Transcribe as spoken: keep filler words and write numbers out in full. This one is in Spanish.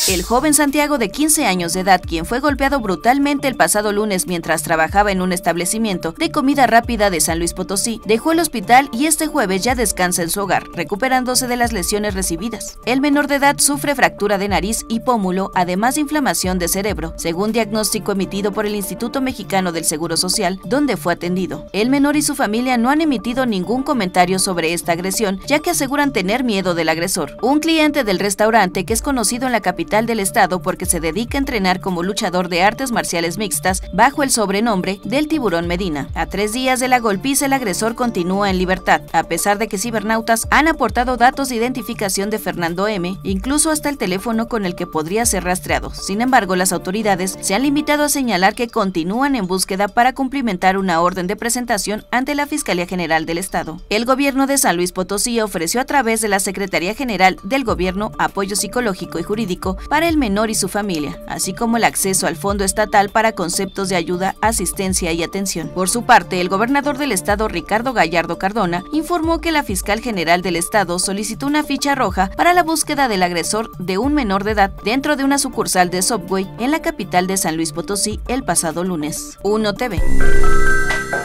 El joven Santiago, de quince años de edad, quien fue golpeado brutalmente el pasado lunes mientras trabajaba en un establecimiento de comida rápida de San Luis Potosí, dejó el hospital y este jueves ya descansa en su hogar, recuperándose de las lesiones recibidas. El menor de edad sufre fractura de nariz y pómulo, además de inflamación de cerebro, según diagnóstico emitido por el Instituto Mexicano del Seguro Social, donde fue atendido. El menor y su familia no han emitido ningún comentario sobre esta agresión, ya que aseguran tener miedo del agresor. Un cliente del restaurante, que es conocido en la capital del estado porque se dedica a entrenar como luchador de artes marciales mixtas bajo el sobrenombre del Tiburón Medina. A tres días de la golpiza, el agresor continúa en libertad, a pesar de que cibernautas han aportado datos de identificación de Fernando M., incluso hasta el teléfono con el que podría ser rastreado. Sin embargo, las autoridades se han limitado a señalar que continúan en búsqueda para cumplimentar una orden de presentación ante la Fiscalía General del Estado. El gobierno de San Luis Potosí ofreció a través de la Secretaría General del Gobierno apoyo psicológico y jurídico para el menor y su familia, así como el acceso al Fondo Estatal para conceptos de ayuda, asistencia y atención. Por su parte, el gobernador del estado, Ricardo Gallardo Cardona, informó que la fiscal general del estado solicitó una ficha roja para la búsqueda del agresor de un menor de edad dentro de una sucursal de Subway en la capital de San Luis Potosí el pasado lunes. uno T V.